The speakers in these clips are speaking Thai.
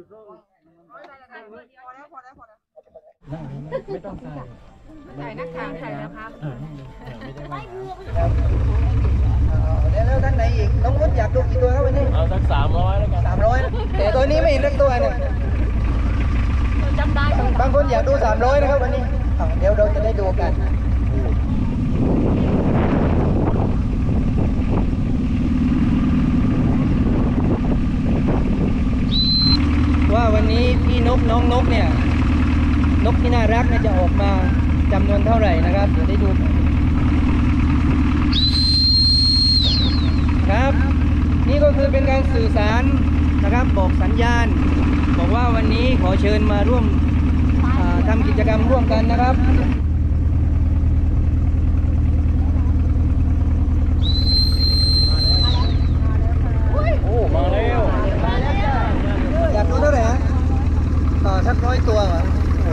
ไม่ต้องใส่นักข่าวใส่แล้วครับไม่ได้แล้วท่านไหนอีกน้องนุชอยากดูกี่ตัวครับวันนี้เอาสัก300แล้วกัน 300แต่ตัวนี้ไม่เห็นสักตัวเนี่ยจำได้บางคนอยากดู300นะครับวันนี้เดี๋ยวเราจะได้ดูกันว่าวันนี้พี่นกน้องนกเนี่ยนกที่น่ารักเนี่ยจะออกมาจำนวนเท่าไหร่นะครับเดี๋ยวได้ดูครับนี่ก็คือเป็นการสื่อสารนะครับบอกสัญญาณบอกว่าวันนี้ขอเชิญมาร่วมทำกิจกรรมร่วมกันนะครับโอ้มาแล้วอยากดูเท่าไหร่ฮะต่อสัก100 ตัวเหรอ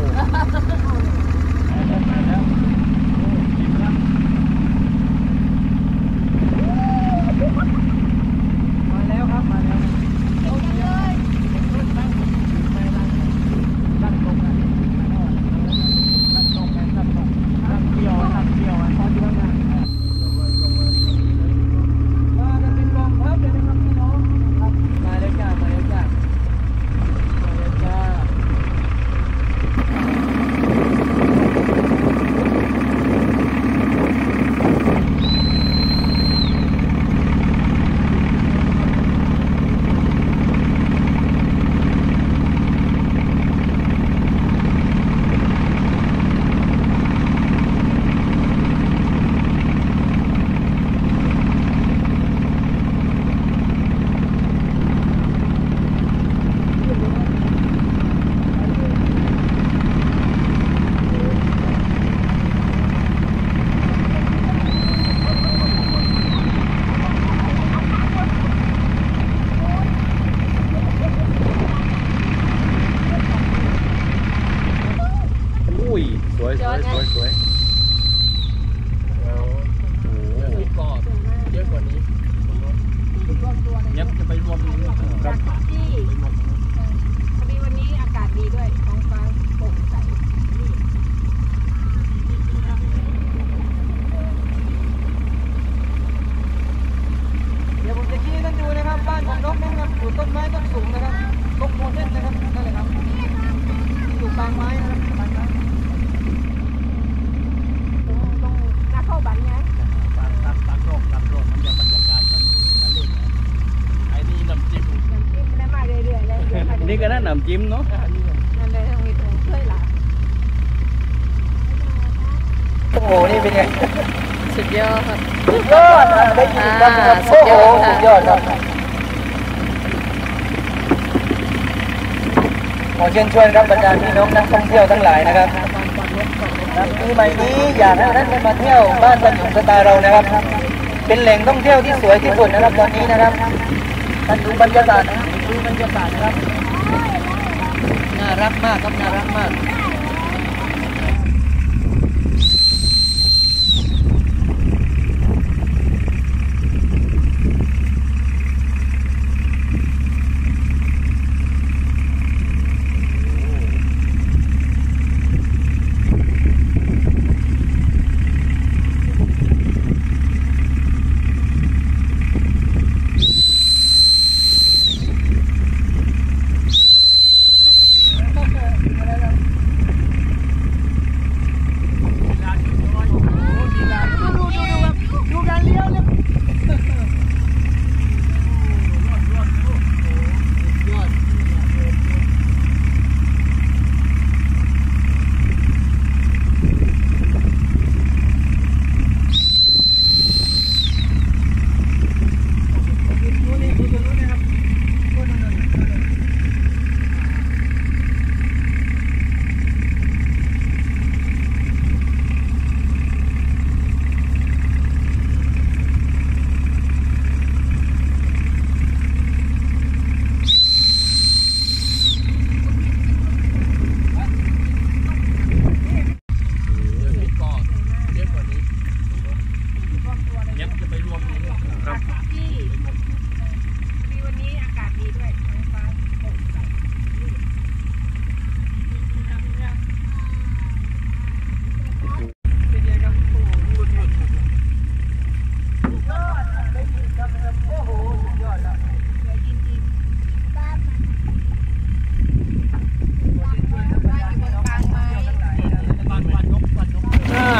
มาแล้วครับมาแล้วสวยโอ้โหปอดเยอะกว่านี้ยับจะไปรวมครับที่พอดีวันนี้อากาศดีด้วยท้องฟ้าโปร่งใสเดี๋ยวผมจะชี้ให้ท่านดูนะครับบ้านของนกนะครับอยู่ต้นไม้ต้นสูงนะครับนกโมเดลนะครับนั่นแหละครับอยู่กลางไม้นะครับเข้าบันไงตัดโรคมันจะบรรยากาศกันเล่นไอ้นี่น้ำจิ้มไม่ได้มาเรื่อยๆเลยนี่ก็น่าน้ำจิ้มเนาะนั่นเลยต้องมีถุงช่วยหล่ะโอ้โหนี่เป็นไงสุดยอดสุดยอดได้ยินครับโอ้โหสุดยอดครับขอเชิญชวนครับบรรดาพี่น้องนักท่องเที่ยวทั้งหลายนะครับปีใหม่นี้อยากให้ท่านได้มาเที่ยวบ้านบรรยงสตาเรานะครับเป็นแหล่งท่องเที่ยวที่สวยที่สุดนะครับตอนนี้นะครับท่านดูบรรยากาศนะครับน่ารักมากครับน่ารักมาก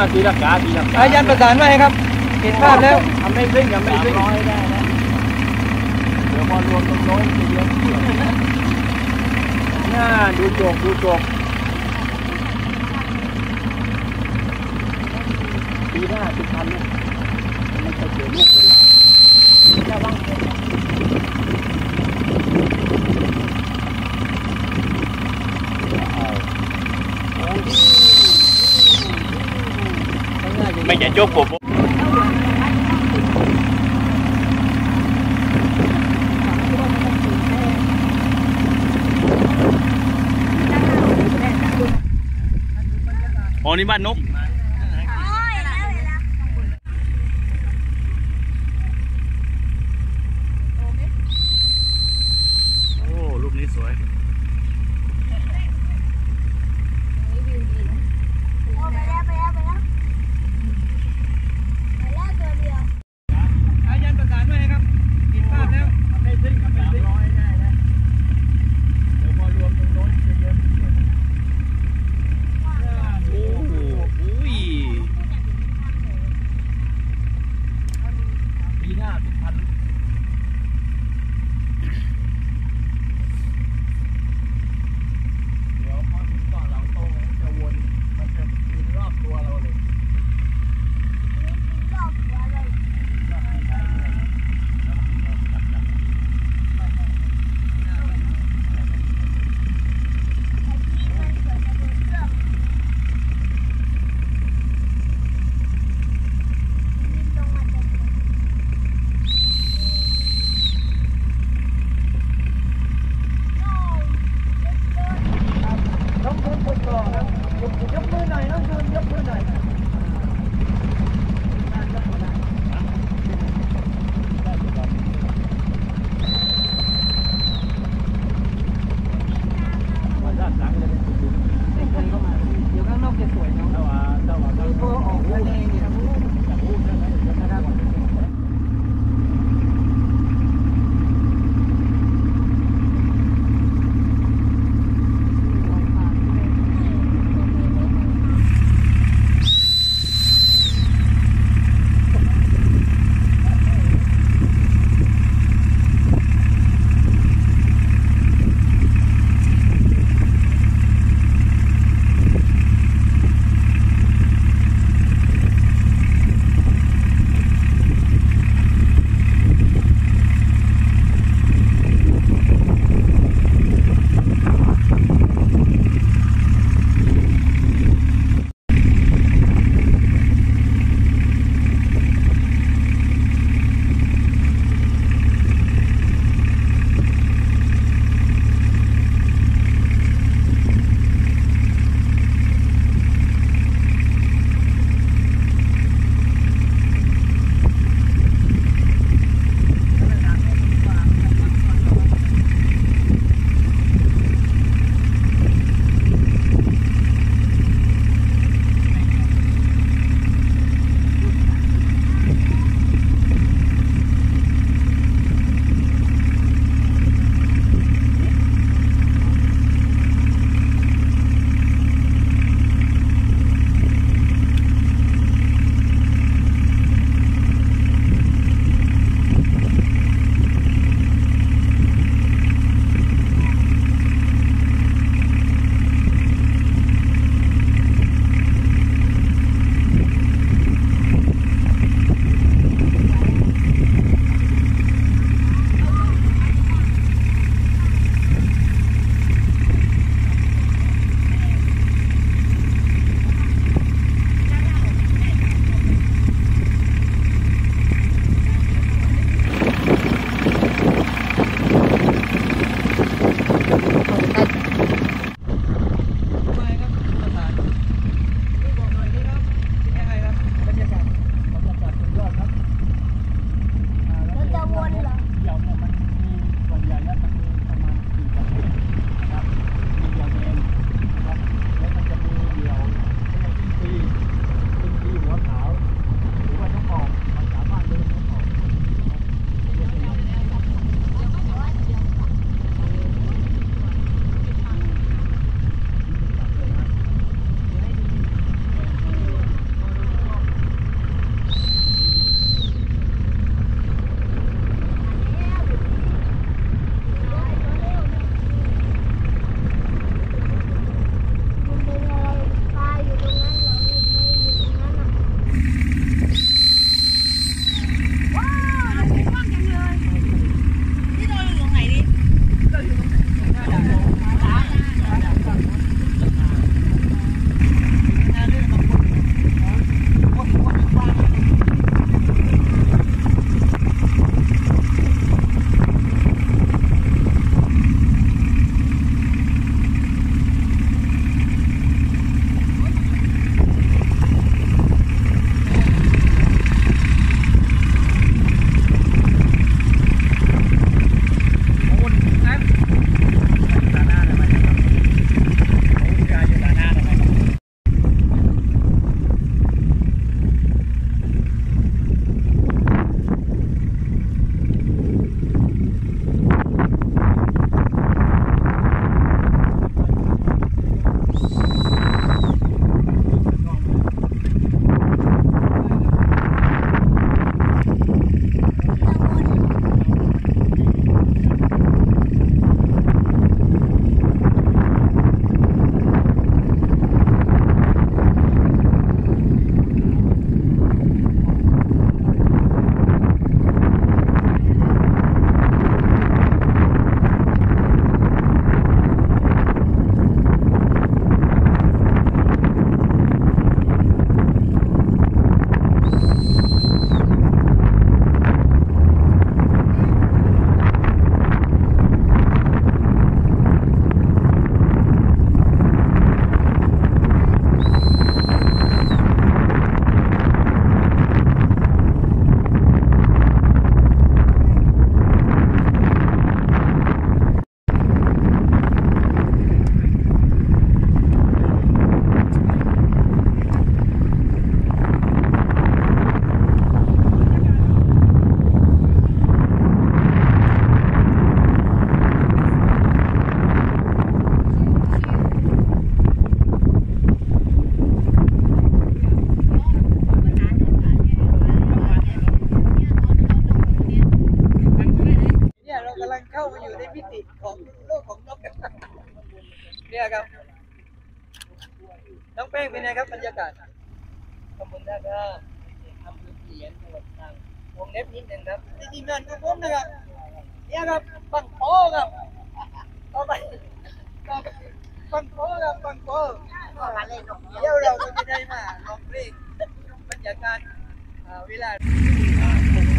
ตีลังกาตีลังกาอายันประสานไว้ครับเห็นภาพแล้ว Amazing ร้อยได้นะเดี๋ยวพอรวมตรงโน้นจะเยอะน่าดูโจกปีหน้าทุกพันมันจะเสียลูกเวลาจะวางไม่จะโจกกบอ๋อนี่บ้านนกโอ้รูปนี้สวยอายันประสานไว้ครับเห็นภาพแล้ว Amazing ร้อยได้นะเดี๋ยวพอรวมตรงโน้นจะเยอะโอ้โหของลูกของนกเนี่ยครับน้องเป้งเป็นไงครับบรรยากาศขอบคุณนะครับอำเภอเขียนจังหวัดตรังวงเล็บนิดหนึ่งครับนี่ทีมงานของผมนะครับเนี่ยครับบังโป้ครับเอาไปบังโป้ครับบังโป้เดี๋ยวเราก็จะได้มาลองเพลงบรรยากาศเวลา